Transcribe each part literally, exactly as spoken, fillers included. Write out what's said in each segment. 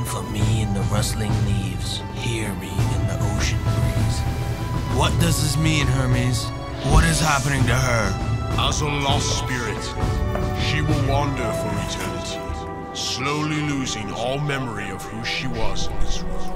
for me in the rustling leaves, hear me in the ocean breeze. What does this mean, Hermes? What is happening to her? As a lost spirit, she will wander for eternity, slowly losing all memory of who she was in this world.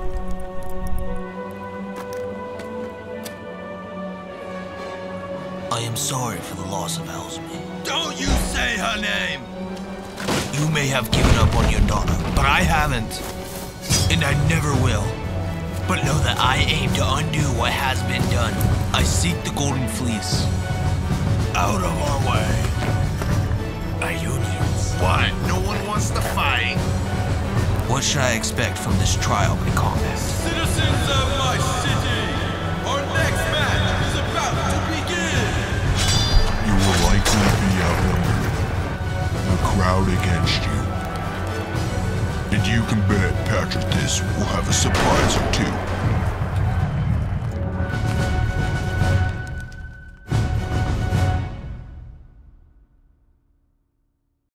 I am sorry for the loss of Elsme. Don't you say her name! You may have given up on your daughter, but I haven't. And I never will. But know that I aim to undo what has been done. I seek the Golden Fleece. Out of our way. Ionians. What? No one wants to fight? What should I expect from this trial by combat? Citizens of my city, our next match is about to begin. You will likely be outnumbered. A crowd against you. And you can bet Patroclus will have a surprise or two.